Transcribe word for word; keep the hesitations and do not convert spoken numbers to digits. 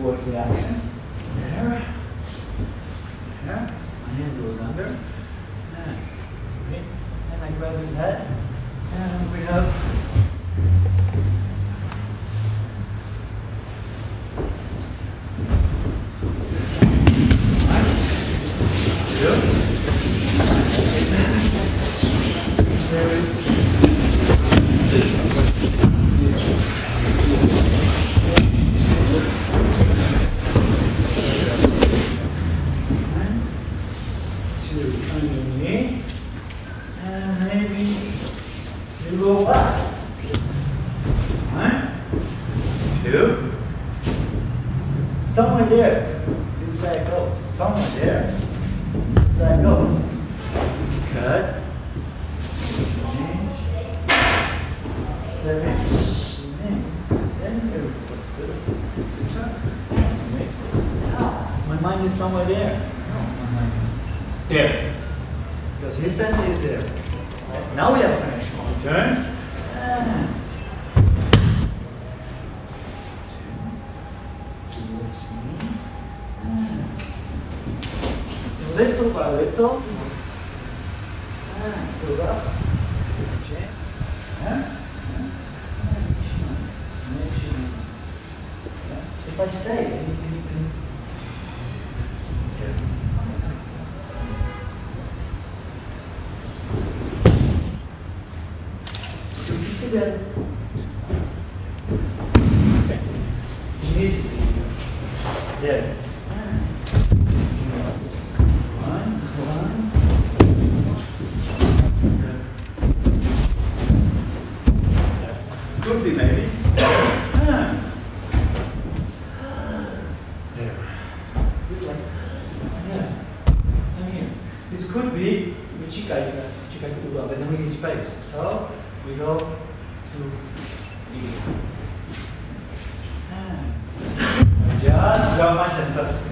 towards the action. There. There. My hand goes under. And, and I grab his head. And we have somewhere there, this guy goes. Somewhere there, this guy goes. Cut. Change. Seven. Then there is a possibility to turn. To make. Now, my mind is somewhere there. No, my mind is there. Because his center is there. Right? Now we have a connection. He turns. And little by little, and build up. If I stay, two feet together. Okay. Immediately. There. Could be maybe. Ah. There. It's like, yeah. I'm here. This could be Chikai Chikai to Uba, but then we need space. So we go to the ah. Just grab my center.